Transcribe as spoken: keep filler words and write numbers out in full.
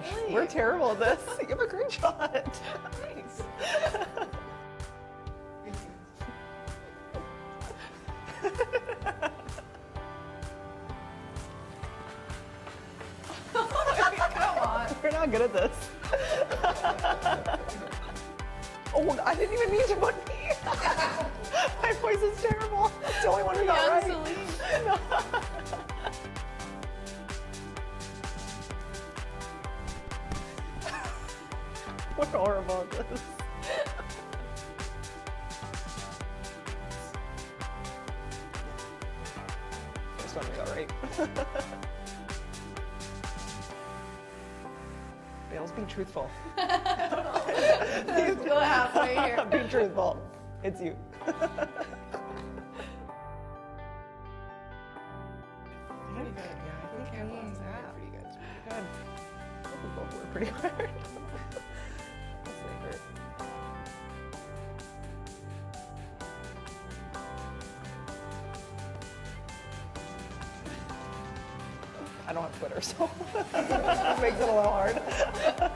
gosh, Really? we're terrible at this. You have a great shot. Thanks. Come on. We're not good at this. Oh, I didn't even mean to put me. My voice is terrible. That's the only one who got Young right. Celine. We're horrible at this. First one we got right. Bales, be truthful. Let's go halfway here. Be truthful. It's you. Pretty good. Yeah, I think careful is that. Pretty good. It's pretty good. I think we both worked pretty hard. That's my hurt. I don't have Twitter, so it makes it a little hard.